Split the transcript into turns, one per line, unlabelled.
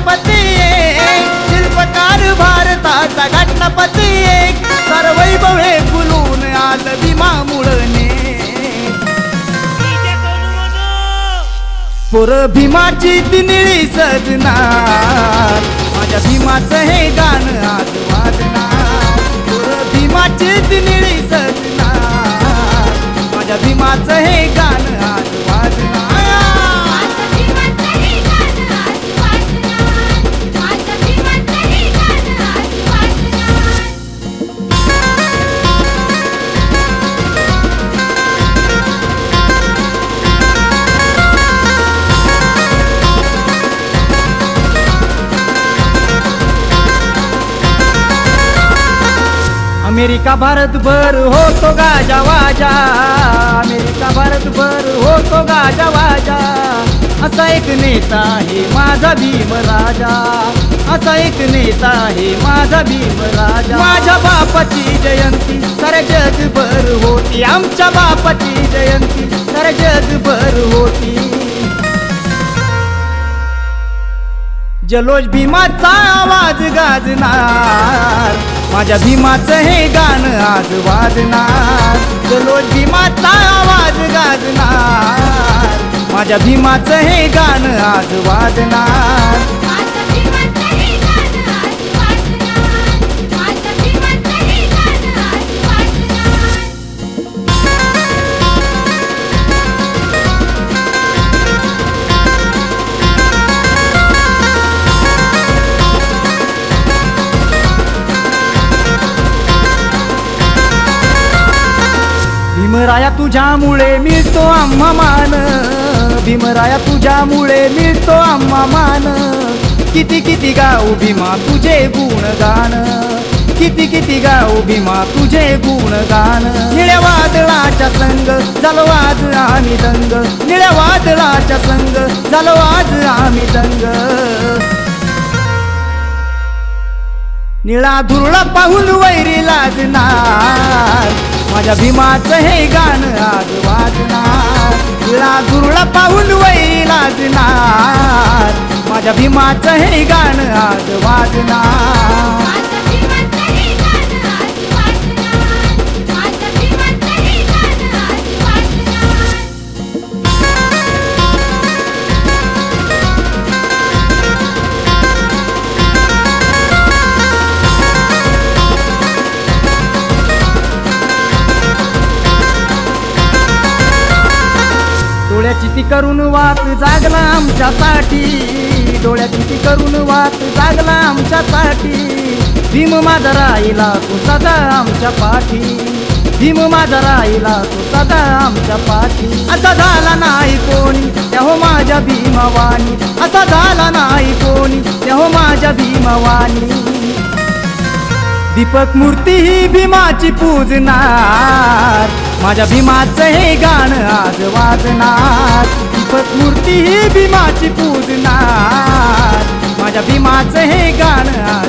गणपती एक, शिल्पकार भारताचा गणपती एक, सर्वैभव हे फुलून आलं भीमा मुळने. पोर भीमाची ती निळी सजणार, माझ्या भीमाचं हे गाणं आज वाजणार. पोर भीमाची ती निळी सजणार, माझ्या भीमाचं हे गाणं आज वाजणार. अमेरिका भारतभर होतो गाजा वाजा, अमेरिका भारतभर होतो गाजा वाजा. असा एक नेता आहे माझा भीम राजा, असा एक नेता आहे माझा भीम राजा. माझ्या बापाची जयंती साऱ्या जगभर होती, आमच्या बापाची जयंती साऱ्या जगभर होती. जल्लोष भीमाचा आवाज गाजणार, माझ्या भीमाचं हे गाणं आज वाजणार. जल्लोष भीमाचा आवाज गाजणार, माझ्या भीमाचं हे गाणं आज वाजणार. भीमराया तुझ्यामुळे मिळतो आम्हा मान, भीमराया तुझ्यामुळे मिळतो आम्हा मान. किती किती गाऊ भीमा तुझे गुणगान, किती किती गाऊ भीमा तुझे गुणगान. निळ्या वादळाच्या संग झालो आज आम्ही दंग, निळ्या वादळाच्या संग झालो आज आम्ही दंग. निळा धुरळा पाहून वैरी लाजणार, माझ्या भीमाचं हे गाणं आज वाजणार. निळा धुरळा पाहून वैरी लाजणार, माझ्या भीमाचं हे गाणं आज वाजणार. डोळ्याची ती करून वाट जागला आमच्यासाठी, डोळ्याची ती करून वाट जागला आमच्यासाठी. भीम माझा राहिला तू सदा आमच्या पाठी, भीम माझा राहिला तू सदा आमच्या पाठी. असा झाला नाही कोणी त्या हो माझ्या भीमवानी, असा झाला नाही कोणी त्या हो माझ्या भीमवानी. दीपक मूर्ती ही भीमाची पूजणार, माझ्या भीमाचं हे गाणं आज वाजणार. दीपक मूर्ती ही भीमाची पूजणार, माझ्या भीमाचं हे गाणं